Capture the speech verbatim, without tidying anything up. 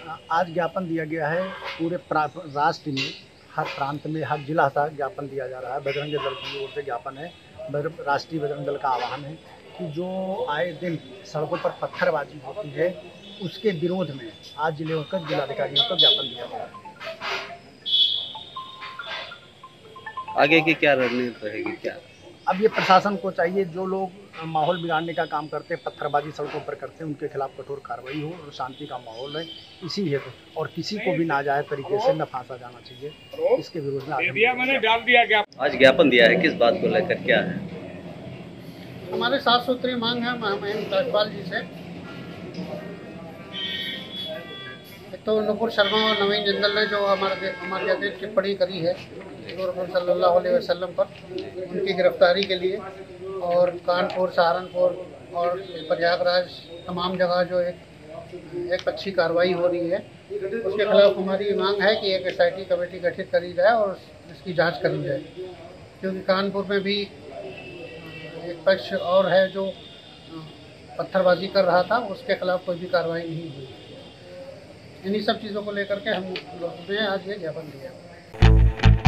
आज ज्ञापन दिया गया है पूरे राष्ट्र में, हर प्रांत में, हर जिला का ज्ञापन दिया जा रहा है। बजरंग दल की ओर से ज्ञापन है, राष्ट्रीय बजरंग दल का आह्वान है कि जो आए दिन सड़कों पर पत्थरबाजी होती है उसके विरोध में आज जिले का जिलाधिकारियों को ज्ञापन दिया गया है। आगे की क्या रणनीति रहेगी? क्या अब ये प्रशासन को चाहिए, जो लोग माहौल बिगाड़ने का काम करते हैं, पत्थरबाजी सड़कों पर करते हैं, उनके खिलाफ कठोर कार्रवाई हो और शांति का माहौल है। इसी हेतु और किसी को भी नाजायज तरीके से न फांसा जाना चाहिए, इसके विरोध में आज डाल दिया गया आज ज्ञापन दिया है। किस बात को लेकर, क्या है? हमारे सात सूत्री मांग है महेंद्र राजपाल जी से। एक तो नुपुर शर्मा और नवीन जिंदल ने जो हमारे हमारे अध्यक्ष टिप्पणी करी है सल्लल्लाहु अलैहि वसल्लम पर, उनकी गिरफ्तारी के लिए, और कानपुर, सहारनपुर और प्रयागराज तमाम जगह जो एक एक अच्छी कार्रवाई हो रही है, उसके खिलाफ हमारी मांग है कि एक एस आई टी कमेटी गठित करी जाए और इसकी जांच करी जाए। क्योंकि कानपुर में भी एक पक्ष और है जो पत्थरबाजी कर रहा था, उसके खिलाफ कोई भी कार्रवाई नहीं हुई। इन्हीं सब चीज़ों को लेकर के हम लोगों ने आज ये ज्ञापन दिया।